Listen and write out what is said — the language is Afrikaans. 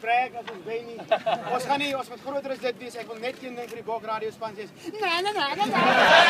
brag as ons wen nie. Ons gaan groter as dit wees. Ek wil net een ding vir die Bok Radio span sê. Nee.